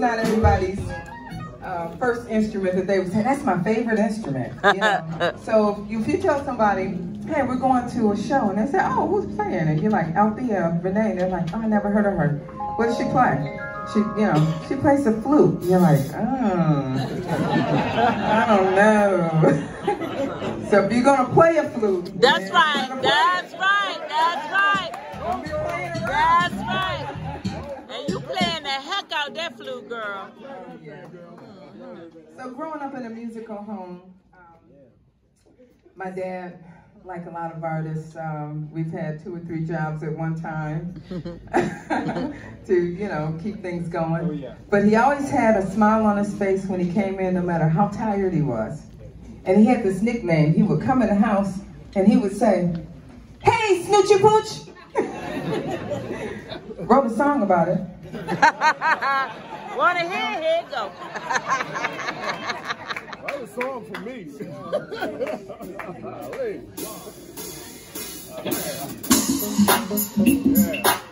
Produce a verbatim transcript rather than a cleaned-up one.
not everybody's uh, first instrument that they would say, that's my favorite instrument. You know? So if you tell somebody, hey, we're going to a show, and they say, oh, who's playing? And you're like, Althea, Rene, and they're like, oh, I never heard of her. What does she play? She, you know, she plays the flute. You're like, oh, I don't know. So if you're gonna play a flute, that's right, that's right, that's right, that's right. And you playing the heck out that flute, girl. Oh, yeah. So growing up in a musical home, um, my dad, like a lot of artists, um, we've had two or three jobs at one time to, you know, keep things going. Oh, yeah. But he always had a smile on his face when he came in, no matter how tired he was. And he had this nickname. He would come in the house and he would say, hey, Snoochie Pooch! Wrote a song about it. Wanna hear? Here it go. That was a song for me. Yeah.